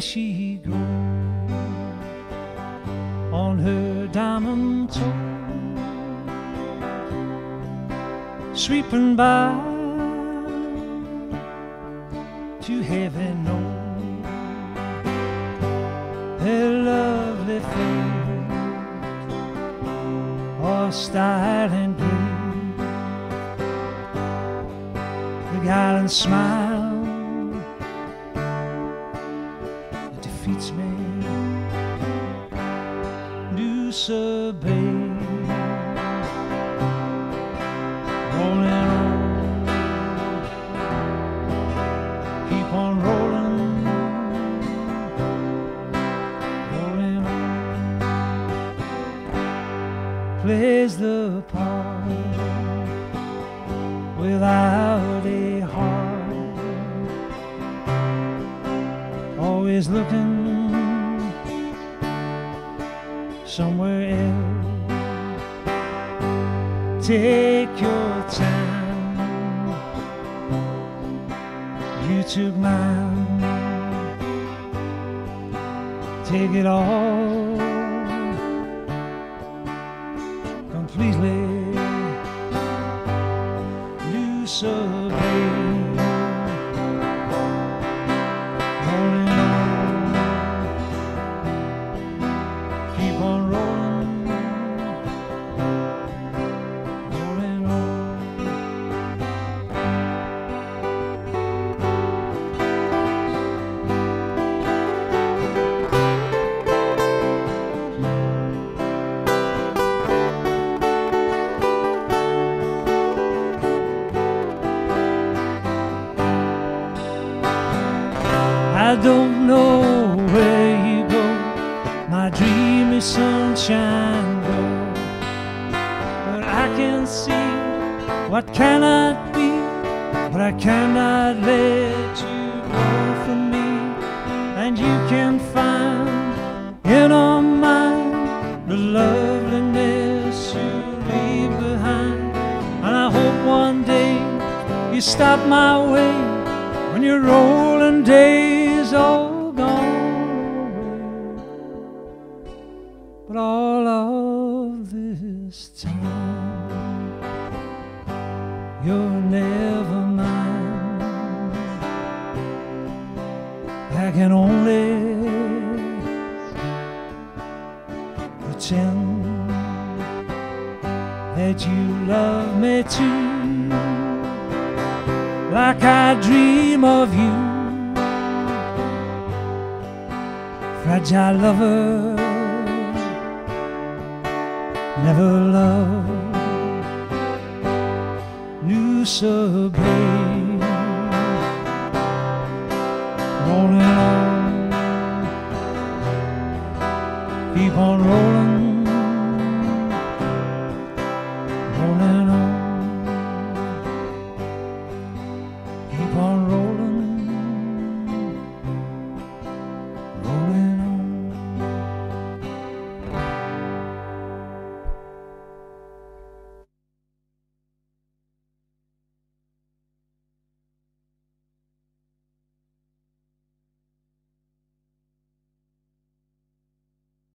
she goes on her diamond toe, sweeping by to heaven knows her lovely face or style and grace, the gallant smile that defeats me. Noosa, babe, rolling on, keep on rolling, rolling on, plays the part without a heart, always looking somewhere else. Take your time, you took mine, take it all completely. Noosa, babe, rolling on, keep on rolling, rolling on. I don't know where you go, my dreamy sunshine girl, but I can see what cannot be, but I cannot let you go from me. And you can find in our mind the loveliness you leave behind. And I hope one day you stop my way when your rolling days all gone away. But all of this time you're never mine. I can only pretend that you love me too, like I dream of you, fragile lover, never loved. Noosa, babe, rolling on, keep on rolling.